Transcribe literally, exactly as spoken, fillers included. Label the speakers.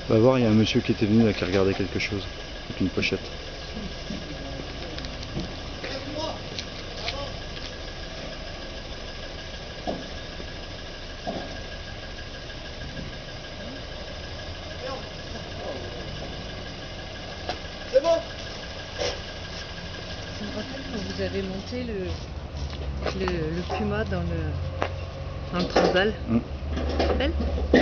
Speaker 1: Va voir, il y a un monsieur qui était venu là qui regardait quelque chose avec une pochette.
Speaker 2: C'est bon.
Speaker 3: Ça me rappelle quand vous avez monté le, le, le Puma dans le, dans le Transal.
Speaker 1: Mmh.
Speaker 3: Tu te rappelles ?